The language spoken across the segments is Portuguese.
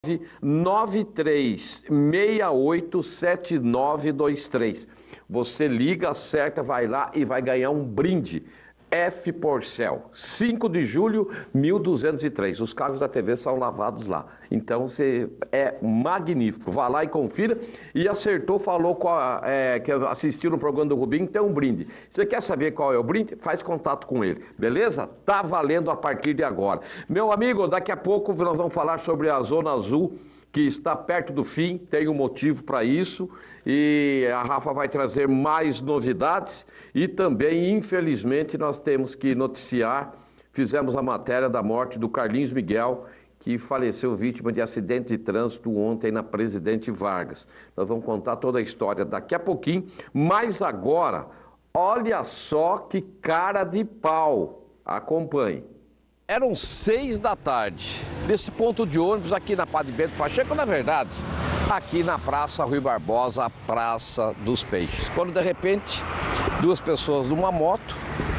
993687923. Você liga, acerta, vai lá e vai ganhar um brinde. F Porcel, 5 de julho, 1203. Os carros da TV são lavados lá. Então, é magnífico. Vá lá e confira. E acertou, falou que assistiu no programa do Rubinho, tem um brinde. Você quer saber qual é o brinde? Faz contato com ele, beleza? Tá valendo a partir de agora. Meu amigo, daqui a pouco nós vamos falar sobre a Zona Azul, que está perto do fim, tem um motivo para isso, e a Rafa vai trazer mais novidades e também, infelizmente, nós temos que noticiar, fizemos a matéria da morte do Carlinhos Miguel, que faleceu vítima de acidente de trânsito ontem na Presidente Vargas. Nós vamos contar toda a história daqui a pouquinho, mas agora, olha só que cara de pau, acompanhe. Eram 6 da tarde, nesse ponto de ônibus aqui na Padre Bento Pacheco, na verdade, aqui na Praça Rui Barbosa, a Praça dos Peixes. Quando de repente, 2 pessoas numa moto,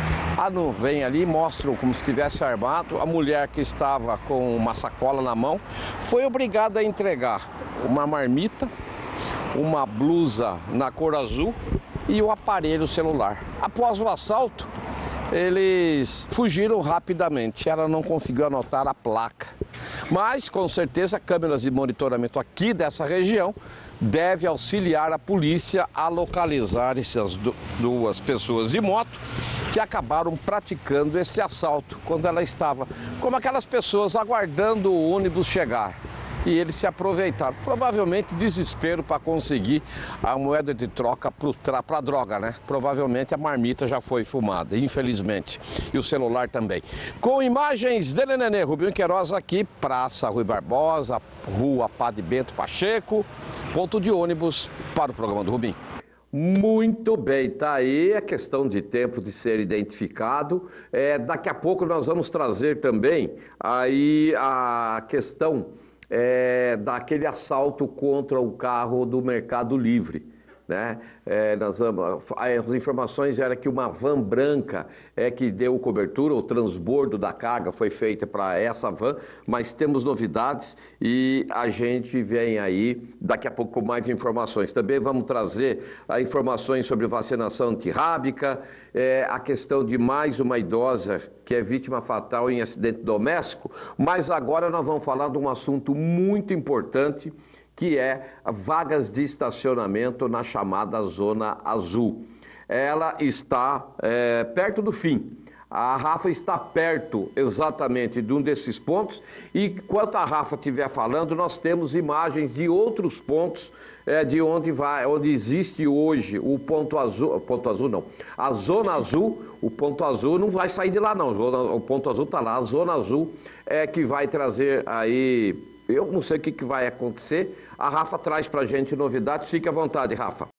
vem ali, mostram como se estivesse armado, a mulher que estava com uma sacola na mão, foi obrigada a entregar uma marmita, uma blusa na cor azul e o aparelho celular. Após o assalto, eles fugiram rapidamente, ela não conseguiu anotar a placa. Mas, com certeza, câmeras de monitoramento aqui dessa região devem auxiliar a polícia a localizar essas 2 pessoas de moto que acabaram praticando esse assalto quando ela estava como aquelas pessoas aguardando o ônibus chegar. E eles se aproveitaram, provavelmente desespero para conseguir a moeda de troca para droga, né? Provavelmente a marmita já foi fumada, infelizmente, e o celular também. Com imagens dele, Nenê, Rubinho Queiroz aqui, Praça Rui Barbosa, Rua Padre Bento Pacheco, ponto de ônibus para o programa do Rubinho. Muito bem, tá aí a questão de tempo de ser identificado. Daqui a pouco nós vamos trazer também aí a questão daquele assalto contra o carro do Mercado Livre, né? As informações eram que uma van branca que deu cobertura, o transbordo da carga foi feita para essa van, mas temos novidades e a gente vem aí daqui a pouco com mais informações. Também vamos trazer informações sobre vacinação antirrábica, a questão de mais uma idosa que é vítima fatal em acidente doméstico, mas agora nós vamos falar de um assunto muito importante, que é vagas de estacionamento na chamada Zona Azul. Ela está perto do fim. A Rafa está perto exatamente de um desses pontos e enquanto a Rafa estiver falando, nós temos imagens de outros pontos de onde existe hoje o ponto azul não, a Zona Azul. O ponto azul não vai sair de lá não, o ponto azul está lá, a Zona Azul que vai trazer aí, eu não sei o que vai acontecer. A Rafa traz pra gente novidades, fique à vontade, Rafa.